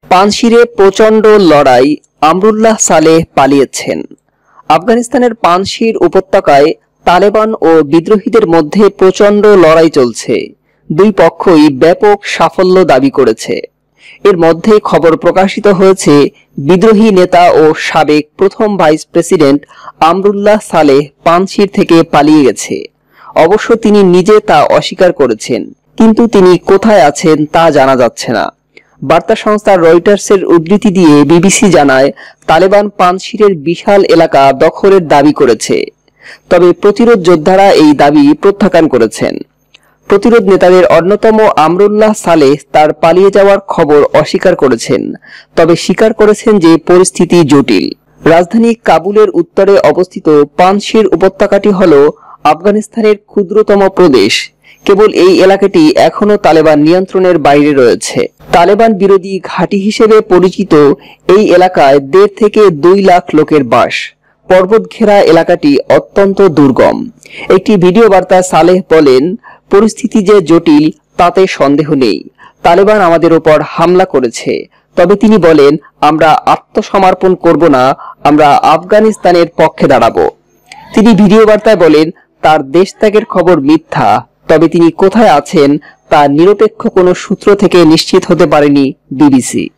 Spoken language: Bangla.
পানশিরে প্রচণ্ড লড়াই, আমরুল্লাহ সালেহ পালিয়েছেন। আফগানিস্তানের পানশির উপত্যকায় তালেবান ও বিদ্রোহীদের মধ্যে প্রচণ্ড লড়াই চলছে। দুই পক্ষই ব্যাপক সাফল্য দাবি করেছে। এর মধ্যে খবর প্রকাশিত হয়েছে বিদ্রোহী নেতা ও সাবেক প্রথম ভাইস প্রেসিডেন্ট আমরুল্লাহ সালেহ পানশির থেকে পালিয়ে গেছে। অবশ্য তিনি নিজে তা অস্বীকার করেছেন, কিন্তু তিনি কোথায় আছেন তা জানা যাচ্ছে না। বার্তা সংস্থা রয়টার্সের উদ্ধৃতি দিয়ে বিবিসি জানায়, তালেবান পানশিরের বিশাল এলাকা দখলের দাবি করেছে, তবে প্রতিরোধ যোদ্ধারা এই দাবি প্রত্যাখ্যান করেছেন। প্রতিরোধ নেতাদের অন্যতম আমরুল্লাহ সালেহ তার পালিয়ে যাওয়ার খবর অস্বীকার করেছেন, তবে স্বীকার করেছেন যে পরিস্থিতি জটিল। রাজধানী কাবুলের উত্তরে অবস্থিত পানশির উপত্যকাটি হল আফগানিস্তানের ক্ষুদ্রতম প্রদেশ। কেবল এই এলাকাটি এখনো তালেবান নিয়ন্ত্রণের বাইরে রয়েছে। তালেবান বিরোধী ঘাঁটি হিসেবে পরিচিত এই এলাকায় 1.5 থেকে 2 লাখ লোকের বাস। পর্বত ঘেরা এলাকাটি অত্যন্ত দুর্গম। একটি ভিডিও বার্তায় সালেহ বলেন, পরিস্থিতি যে জটিল তাতে সন্দেহ নেই। তালেবান আমাদের উপর হামলা করেছে, তবে তিনি বলেন, আমরা আত্মসমর্পণ করব না, আমরা আফগানিস্তানের পক্ষে দাঁড়াবো। তিনি ভিডিও বার্তায় বলেন, তার দেশ ত্যাগের খবর মিথ্যা, তবে তিনি কোথায় আছেন তা নিরপেক্ষ কোনো সূত্র থেকে নিশ্চিত হতে পারেনি বিবিসি।